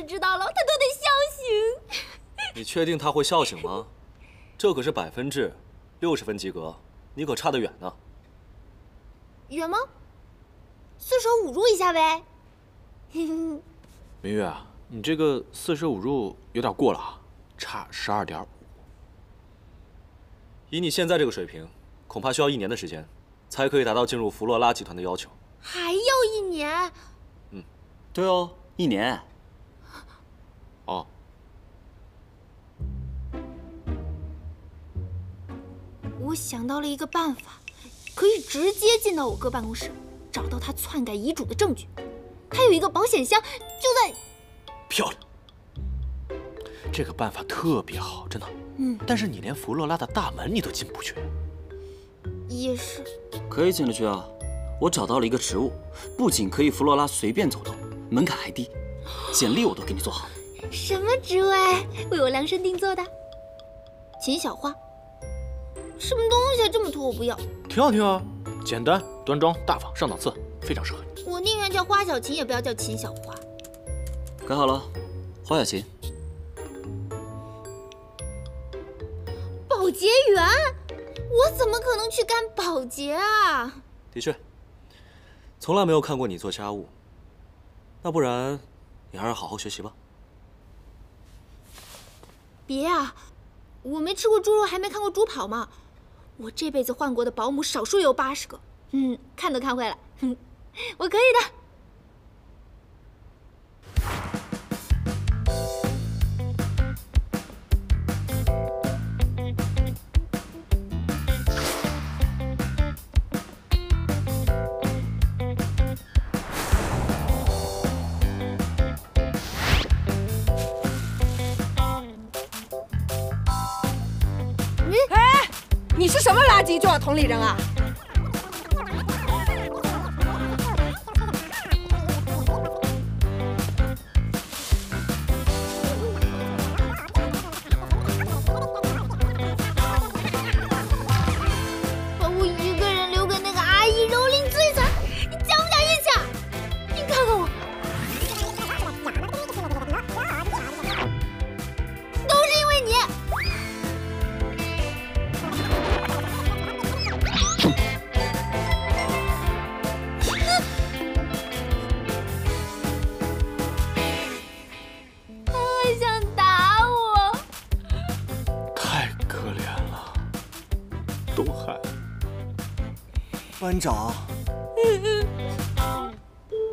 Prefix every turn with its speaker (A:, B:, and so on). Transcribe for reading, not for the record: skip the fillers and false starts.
A: 知道了，他都得笑醒。
B: 你确定他会笑醒吗？这可是100分制，60分及格，你可差得远呢。
A: 远吗？四舍五入一下呗。
C: 明月啊，你这个四舍五入有点过了啊，差12.5。
B: 以你现在这个水平，恐怕需要1年的时间，才可以达到进入弗洛拉集团的要求。
A: 还要1年？
D: 对哦，1年。
C: 哦。
A: 我想到了一个办法，可以直接进到我哥办公室，找到他篡改遗嘱的证据。他有一个保险箱，就在……
C: 漂亮，这个办法特别好，真的。但是你连弗洛拉的大门你都进不去。
A: 也是。
D: 可以进得去啊，我找到了一个职务，不仅可以弗洛拉随便走动，门槛还低，简历我都给你做好。
A: 什么职位？为我量身定做的？秦小花。什么东西这么土，我不要。
C: 挺好听啊，简单、端庄、大方、上档次，非常适合你。
A: 我宁愿叫花小琴，也不要叫秦小花。
D: 改好了，花小琴。
A: 保洁员？我怎么可能去干保洁啊？
B: 的确，从来没有看过你做家务。那不然，你还是好好学习吧。
A: 别啊，我没吃过猪肉，还没看过猪跑嘛。我这辈子换过的保姆少说有80个，看都看坏了，我可以的。
E: 你是什么垃圾就要同理人啊？
A: 把我一个人留给那个阿姨蹂躏罪惨，你讲不讲义气啊？你看看我，都是因为你。
C: 东海，
F: 班长，